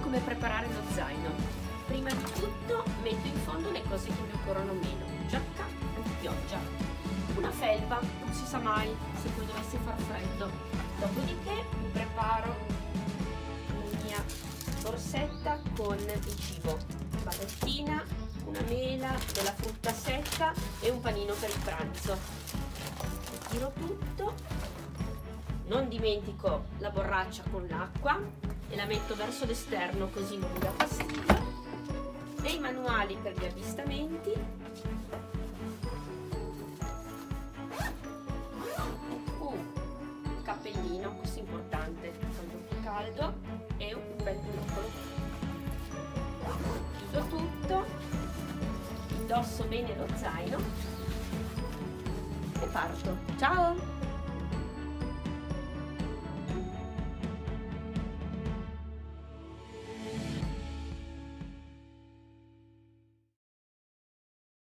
come preparare lo zaino. Prima di tutto metto in fondo le cose che mi occorrono meno: giacca antipioggia, una felpa, non si sa mai se poi dovesse far freddo. Dopodiché mi preparo la mia borsetta con il cibo: bagattina, una mela, della frutta secca e un panino per il pranzo. Tiro tutto, non dimentico la borraccia con l'acqua e la metto verso l'esterno così non mi dà fastidio, e i manuali per gli avvistamenti, un cappellino, questo è importante quando è più caldo, e un bel binoccolo. Chiudo tutto, indosso bene lo zaino e parto. Ciao!